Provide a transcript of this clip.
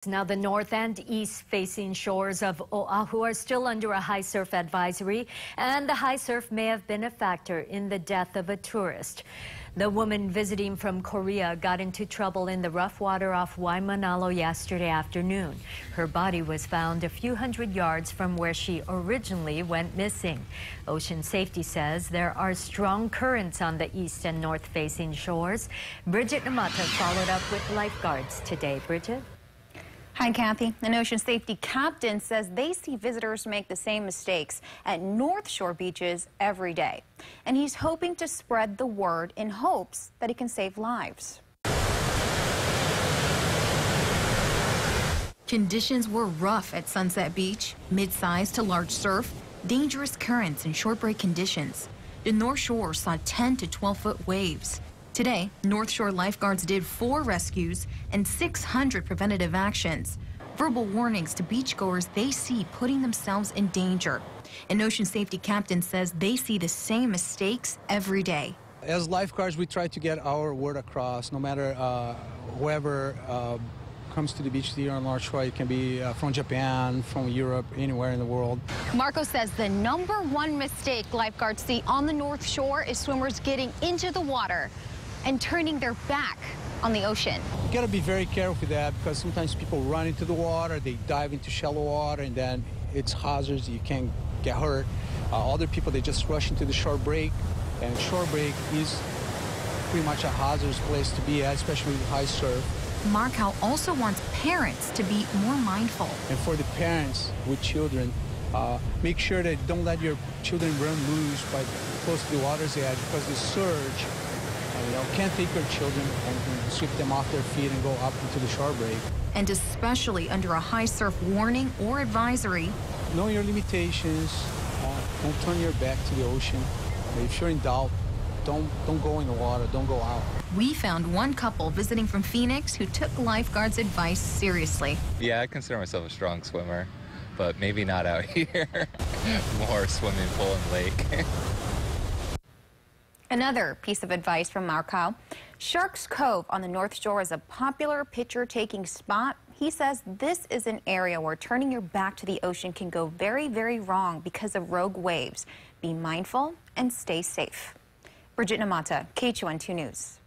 Now, the north and east-facing shores of Oahu are still under a high surf advisory, and the high surf may have been a factor in the death of a tourist. The woman visiting from Korea got into trouble in the rough water off Waimanalo yesterday afternoon. Her body was found a few hundred yards from where she originally went missing. Ocean Safety says there are strong currents on the east and north-facing shores. Bridget Namata followed up with lifeguards today. Bridget? Hi, Kathy. An ocean safety captain says they see visitors make the same mistakes at North Shore beaches every day. And he's hoping to spread the word in hopes that it can save lives. Conditions were rough at Sunset Beach, mid-sized to large surf, dangerous currents and short break conditions. The North Shore saw 10 to 12-foot waves. Today, North Shore lifeguards did 4 rescues and 600 preventative actions. Verbal warnings to beachgoers they see putting themselves in danger. An ocean safety captain says they see the same mistakes every day. As lifeguards, we try to get our word across, no matter whoever comes to the beach here on North Shore. It can be from Japan, from Europe, anywhere in the world. Marco says the #1 mistake lifeguards see on the North Shore is swimmers getting into the water and turning their back on the ocean. You gotta be very careful with that because sometimes people run into the water, they dive into shallow water, and then it's hazards, you can get hurt. Other people, they just rush into the shore break, and shore break is pretty much a hazardous place to be at, especially with high surf. Marco also wants parents to be more mindful. And for the parents with children, make sure that don't let your children run loose by close to the water's edge because the surge, can't take your children and sweep them off their feet and go up into the shore break. And especially under a high surf warning or advisory. Know your limitations. Don't turn your back to the ocean. If you're in doubt, don't go in the water. Don't go out. We found one couple visiting from Phoenix who took lifeguards' advice seriously. Yeah, I consider myself a strong swimmer, but maybe not out here. More swimming pool and lake. Another piece of advice from Marco. Sharks Cove on the North Shore is a popular picture-taking spot. He says this is an area where turning your back to the ocean can go very, very wrong because of rogue waves. Be mindful and stay safe. Bridget Namata, KHON2 News.